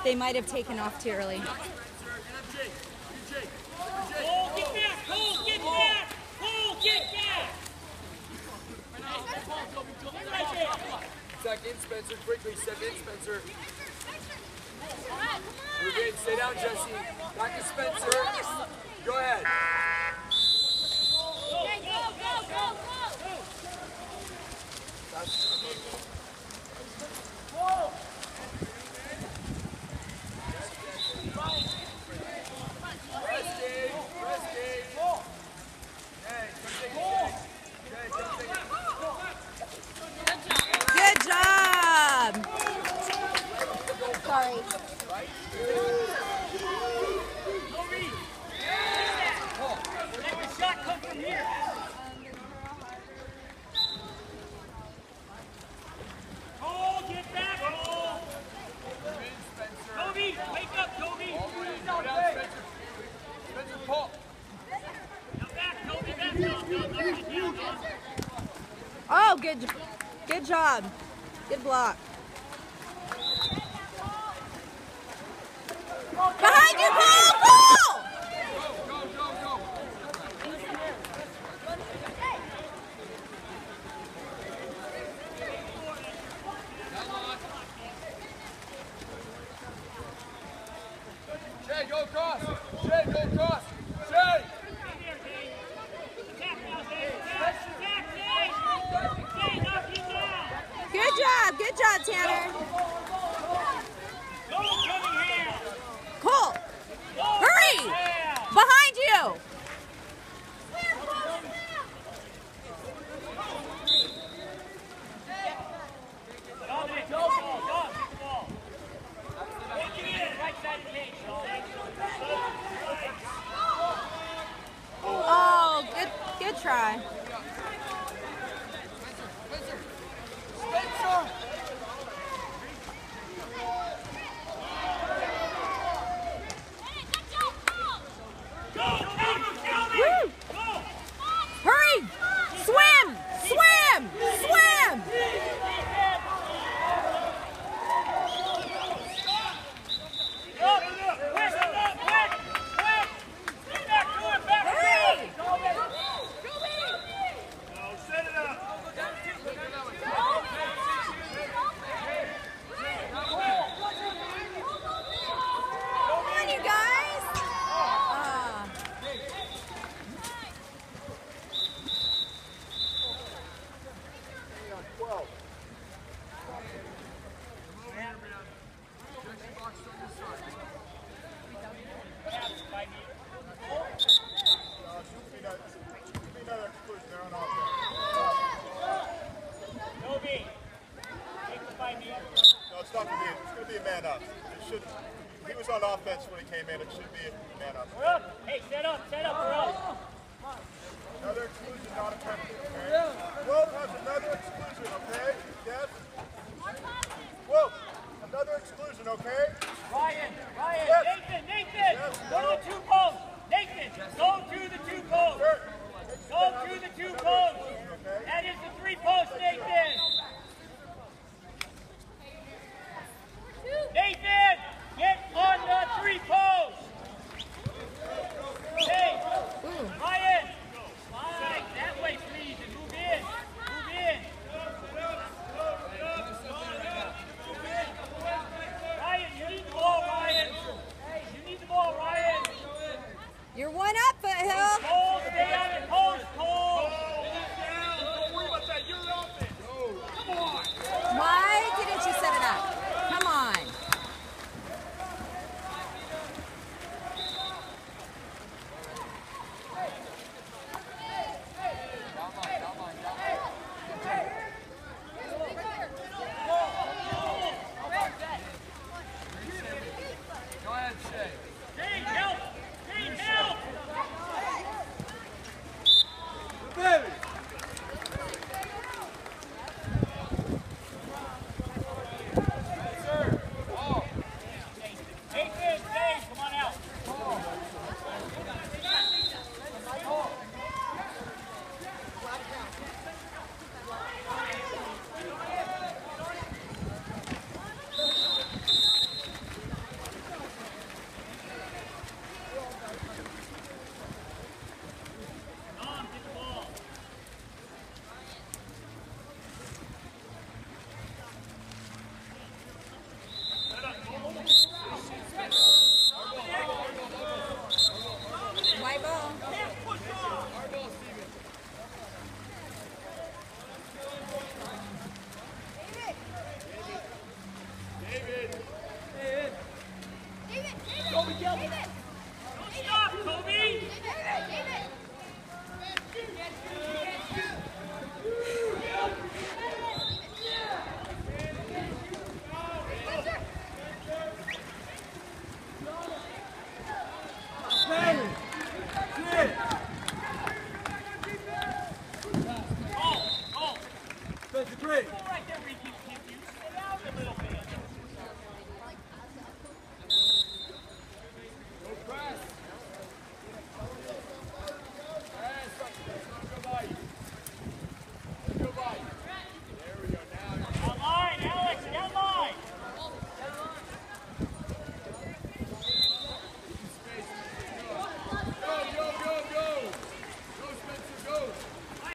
They might have taken off too early. Cole, get back! Cole, get back! Cole, get back! Second, Spencer, quickly. Step in, Spencer. Move in. Stay down, Jesse. Back to Spencer. Go ahead. Go, go, go, go! Good job. Sorry. Let the shot come from here. Cole, get back, Cole! Toby, wake up, Toby! Go down, Spencer. Spencer, pull. Now back, Toby, back, no. Oh, good job. Good block. Behind you, Cole! Cole! Go, go, go. Shay, go across. Shay, go across. Shay! Attack now, Zay! Attack, Zay! Zay, knock him down! Good job, Tanner. Go, Cunningham! Cole, Go, hurry! Cunningham! Behind you. Dominic, go, ball, go, get the ball. Take it in, right side of the cage, Sean. Oh, good try. Spencer! Go, Calvin! Woo! Go! Hurry! Swim! Swim! Swim! Up, quick, up, quick, quick! Back to it, back to it! No, set it up. Come on, you guys! Ah. Toby, take the 5 meters. No, it's not going to be. It's going to be a man up. It should. He was on offense when he came in. It should be a man up. We're up. Hey, set up, we're up. Another exclusion, not a penalty. Okay. Will has another exclusion. Okay. Yes. Will, another exclusion. Okay. Ryan, Yes. Nathan, Yes. go to the 2 posts. Nathan, go to the 2 posts. Sure. Go to the 2 posts. Okay. That is the 3 posts, Nathan. Nathan, get on the 3 posts. Hey, Ryan, slide that way, please, and move in. Move in. Ryan, you need to three.